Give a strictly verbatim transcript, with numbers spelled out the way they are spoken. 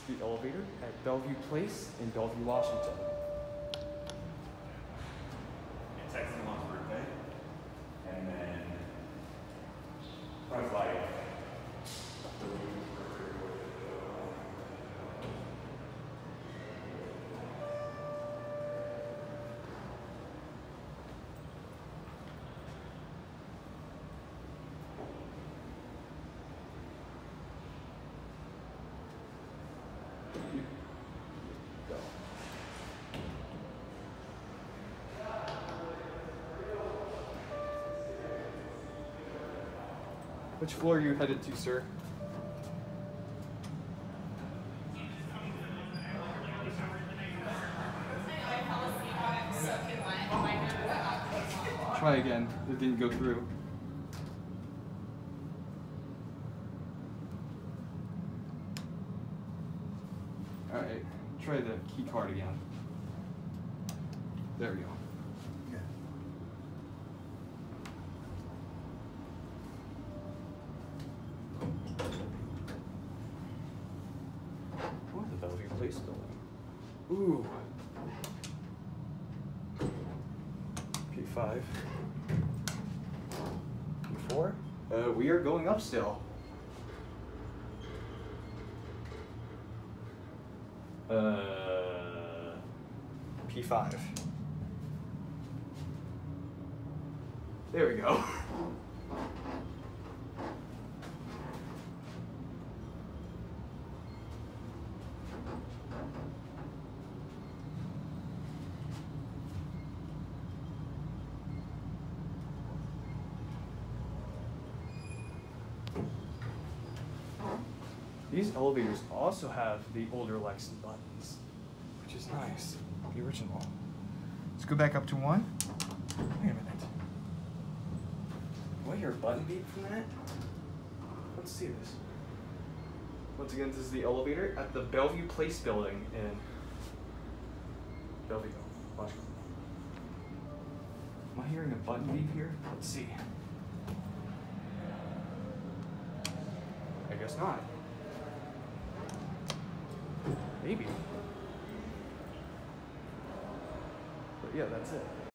the elevator at Bellevue Place in Bellevue, Washington. And text him on his birthday. And then runs like Go. Which floor are you headed to, sir? Try again. It didn't go through. Alright, try the key card again. There we go. Oh, the Bellevue Place building. Ooh. P five. P four. Uh, we are going up still. Uh, P five. There we go. These elevators also have the older Lexan Buttons, which is nice, the original. Let's go back up to one. Wait a minute. Do I hear a button beep from that? Let's see this. Once again, this is the elevator at the Bellevue Place building in Bellevue, Washington. Am I hearing a button beep here? Let's see. I guess not. Maybe. But yeah, that's it.